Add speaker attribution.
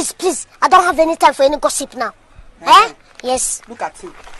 Speaker 1: Please, I don't have any time for any gossip now. Eh? Yes.
Speaker 2: Look at him.